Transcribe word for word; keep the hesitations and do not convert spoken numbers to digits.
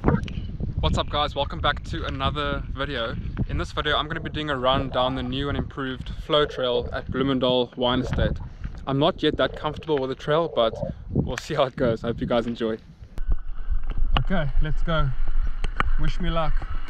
What's up guys, welcome back to another video. In this video I'm going to be doing a run down the new and improved flow trail at Bloemendal wine estate. I'm not yet that comfortable with the trail, but we'll see how it goes. I hope you guys enjoy. Okay, let's go. Wish me luck.